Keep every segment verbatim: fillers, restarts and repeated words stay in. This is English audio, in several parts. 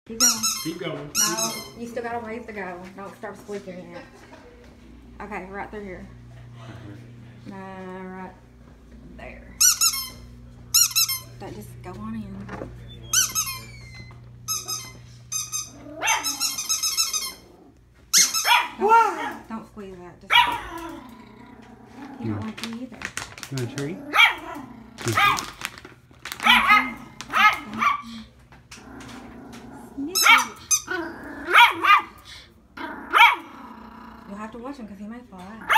Keep going. Keep going. No, you still got a ways to go. Don't start squeaking yet. Okay, right through here. No, right there. That just go on in. Don't, don't squeeze that. Just, you don't like me either. You want a treat? You'll have to watch him because he may fall out.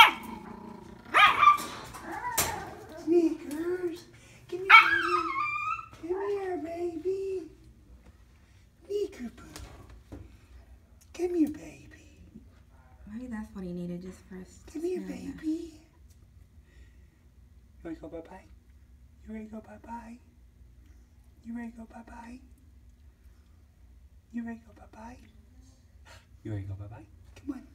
Snickers, come here, come here, baby. Snicker-boo, come here, baby. Maybe that's what he needed just for us. Come here, baby. You ready to go bye-bye? You ready to go bye-bye? You ready to go bye-bye? You ready to go bye-bye? You ready to go bye-bye? Come on.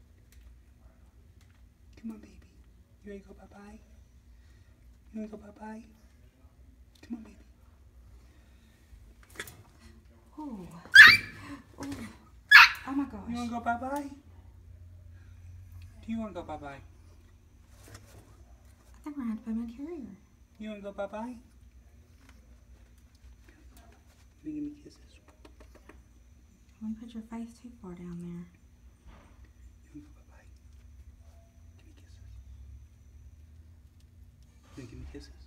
Come on, baby. You ready to go bye-bye? You ready to go bye-bye? Come on, baby. Oh. Oh. Oh my gosh. You want to go bye-bye? Do you want to go bye-bye? I think we're going to have to put him in a carrier. You want to go bye-bye? Give me kisses. Don't you put your face too far down there. You want to go bye-bye? Give me kisses. You want to give me kisses?